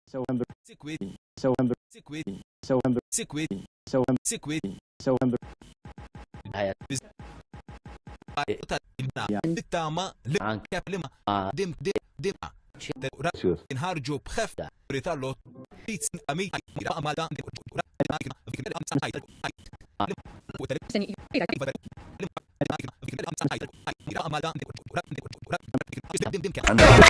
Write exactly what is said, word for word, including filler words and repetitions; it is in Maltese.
so under سكويت so under سكويت so under سكويت so under سكويت so under بالتامة لما دم دم دم انهارجو بخف ريتالو بيتس امي امادا عندك